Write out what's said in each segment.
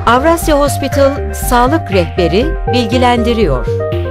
Avrasya Hospital Sağlık Rehberi bilgilendiriyor.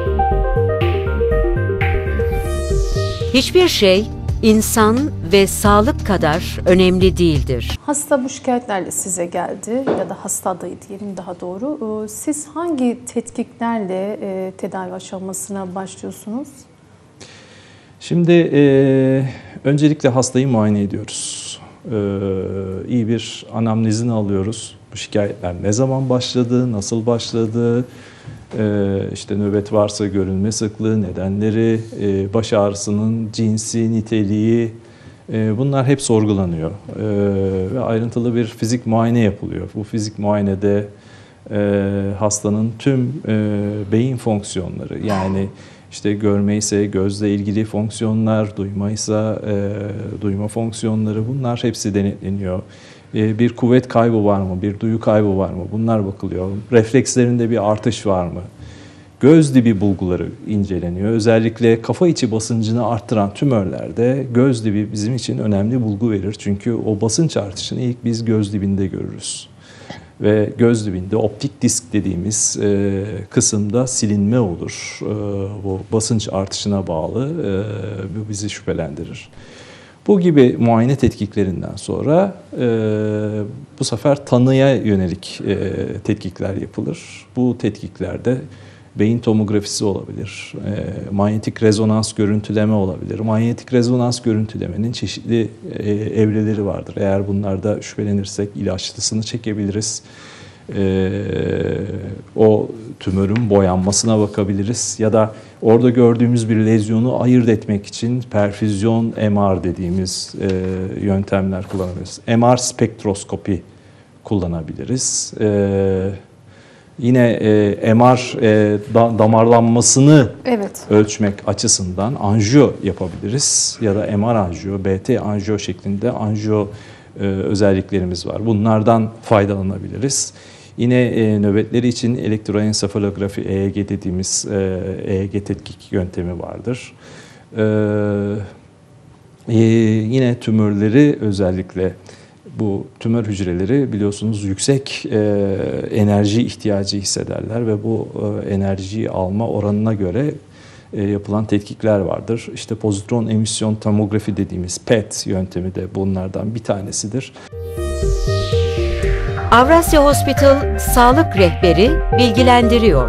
Hiçbir şey insan ve sağlık kadar önemli değildir. Hasta bu şikayetlerle size geldi ya da hasta adayı diyelim daha doğru. Siz hangi tetkiklerle tedavi aşamasına başlıyorsunuz? Şimdi öncelikle hastayı muayene ediyoruz. İyi bir anamnezini alıyoruz. Bu şikayetler ne zaman başladı, nasıl başladı, işte nöbet varsa görülme sıklığı, nedenleri, baş ağrısının cinsi, niteliği, bunlar hep sorgulanıyor. Ve ayrıntılı bir fizik muayene yapılıyor. Bu fizik muayenede hastanın tüm beyin fonksiyonları, yani işte görme ise gözle ilgili fonksiyonlar, duymaysa duyma fonksiyonları, bunlar hepsi denetleniyor. Bir kuvvet kaybı var mı, bir duyu kaybı var mı, bunlar bakılıyor. Reflekslerinde bir artış var mı? Göz dibi bulguları inceleniyor. Özellikle kafa içi basıncını arttıran tümörlerde göz dibi bizim için önemli bulgu verir. Çünkü o basınç artışını ilk biz göz dibinde görürüz. Ve göz dibinde optik disk dediğimiz kısımda silinme olur. Bu basınç artışına bağlı, bu bizi şüphelendirir. Bu gibi muayene tetkiklerinden sonra bu sefer tanıya yönelik tetkikler yapılır. Bu tetkiklerde beyin tomografisi olabilir, manyetik rezonans görüntüleme olabilir. Manyetik rezonans görüntülemenin çeşitli evreleri vardır. Eğer bunlarda şüphelenirsek ilaçlısını çekebiliriz. O tümörün boyanmasına bakabiliriz ya da orada gördüğümüz bir lezyonu ayırt etmek için perfüzyon MR dediğimiz yöntemler kullanabiliriz. MR spektroskopi kullanabiliriz. Yine MR damarlanmasını ölçmek açısından anjiyo yapabiliriz ya da MR anjiyo, BT anjiyo şeklinde anjiyo özelliklerimiz var. Bunlardan faydalanabiliriz. Yine nöbetleri için elektroensefalografi, EEG dediğimiz EEG tetkik yöntemi vardır. Yine tümörleri, özellikle bu tümör hücreleri biliyorsunuz yüksek enerji ihtiyacı hissederler ve bu enerjiyi alma oranına göre yapılan tetkikler vardır. İşte pozitron emisyon tomografi dediğimiz PET yöntemi de bunlardan bir tanesidir. Avrasya Hospital Sağlık Rehberi bilgilendiriyor.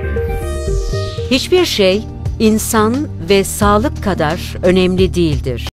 Hiçbir şey insan ve sağlık kadar önemli değildir.